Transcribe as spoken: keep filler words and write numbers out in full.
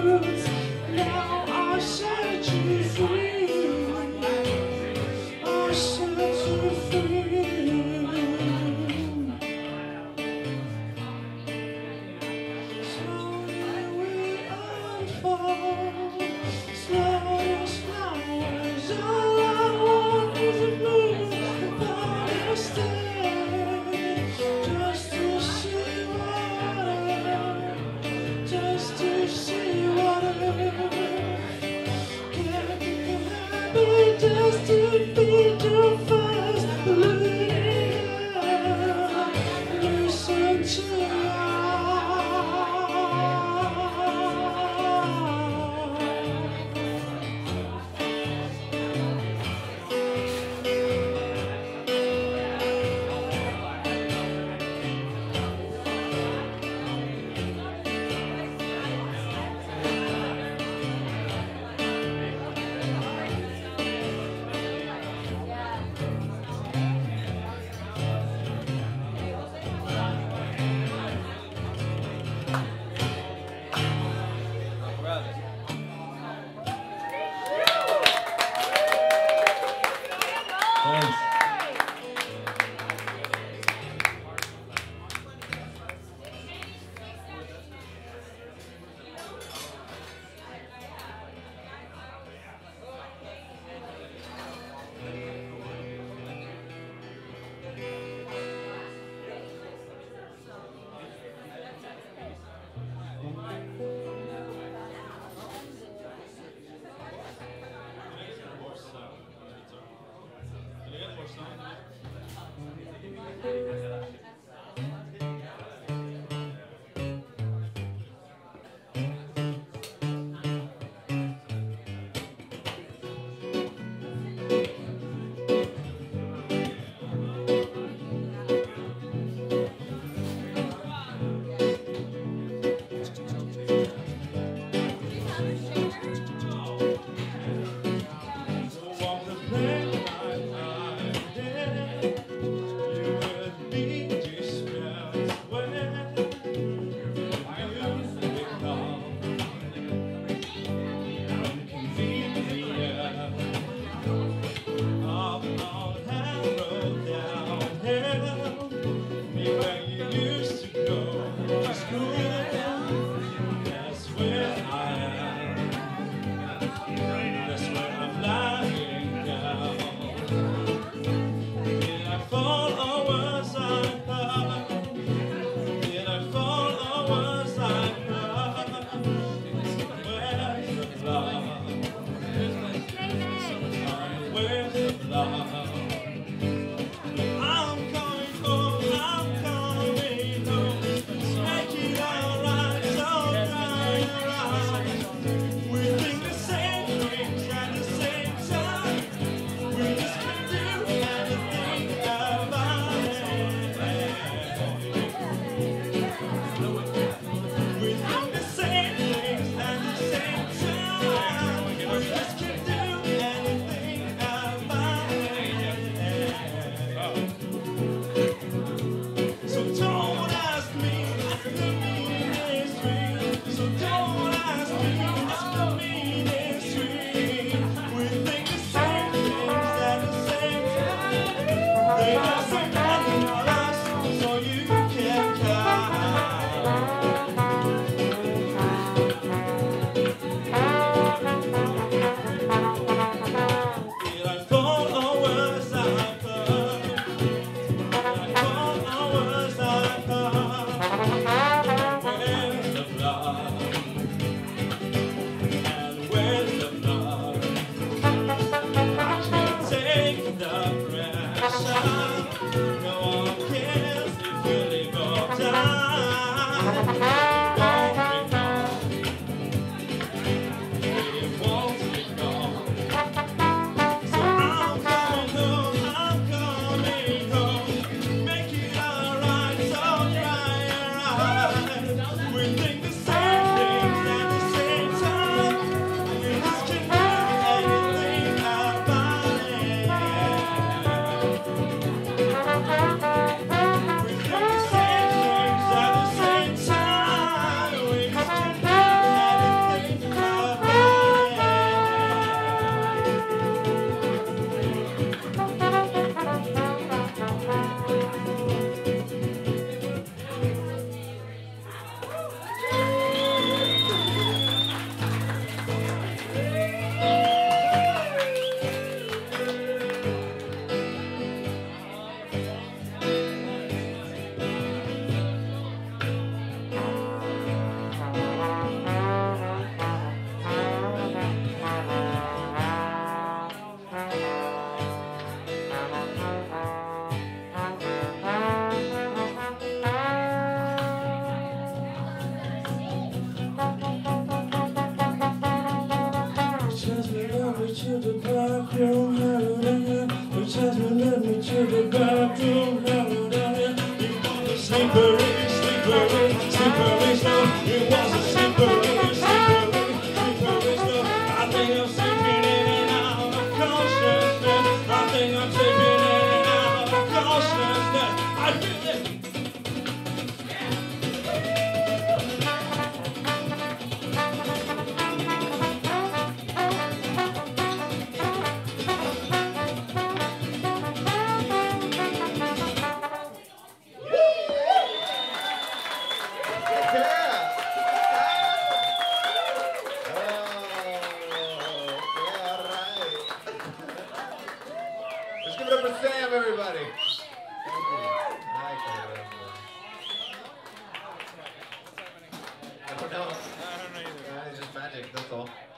blues. Now I set you free. I set you free. Slowly we unfold. Slow flowers. All I want is a move. Without a stay. Just to see water. Just to see water. Can't be happy just to be too fast. Listen to the bathroom, hello darling. It was a slippery, slippery, slippery slope. It was a slippery, slippery, slippery slope. I think I'm slipping in and out of consciousness. I think I'm slipping in and out of consciousness. I feel it. Let's give it up for Sam, everybody. Thank you. Hi, Kara. I don't know. I don't know either. It's just magic, that's all.